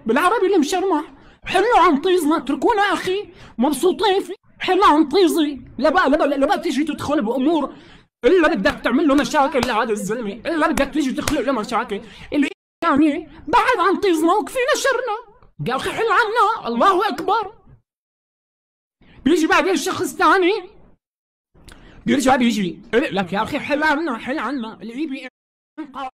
بالعربي المشرمح. حلوا عن طيزنا، اتركونا اخي مبسوطين في حلوا عن طيزي. لا بقى تيجي تدخل بامور الا بدك تعمل له مشاكل لهذا الزلمه، الا بدك تيجي تخلق له مشاكل اللي يعني بعد عن طيزنا وكفينا شرنا. يا اخي حل عنا، الله اكبر. بيجي بعدين الشخص ثاني بيرجع بيجي لك يا اخي حل عنا، حل عنا اللي